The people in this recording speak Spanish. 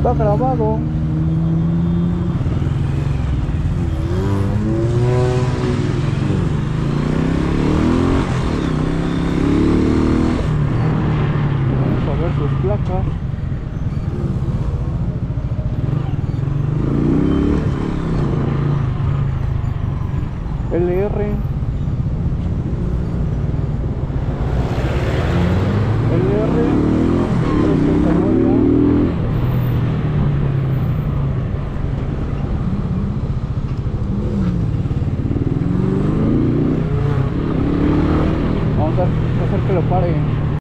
Está grabado. Vamos a ver sus placas. LR LR 339A. Vamos a hacer que lo pare.